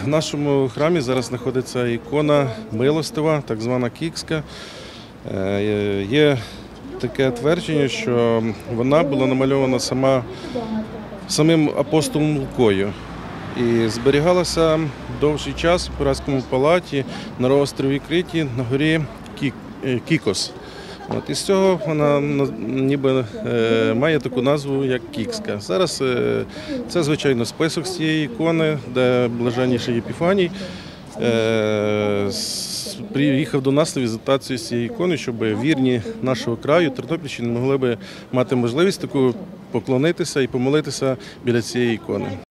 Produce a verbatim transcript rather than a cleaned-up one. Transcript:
нашому храмі зараз знаходиться ікона милостива, так звана Кікська. Є таке твердження, що вона була намальована сама, самим апостолом Лукою і зберігалася довший час в Пиратському палаті на острові Криті на горі Кікос. От, і з цього вона ніби е, має таку назву, як Кікська. Зараз е, це, звичайно, список з цієї ікони, де блаженніший Єпіфаній е, приїхав до нас на візитацію з цієї ікони, щоб вірні нашого краю, Тернопільщини, могли б мати можливість таку поклонитися і помолитися біля цієї ікони.